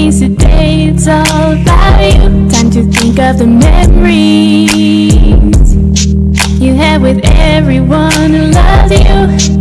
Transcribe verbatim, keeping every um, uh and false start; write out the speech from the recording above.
waste a day, it's all about you. Time to think of the memories you had with everyone who loves you.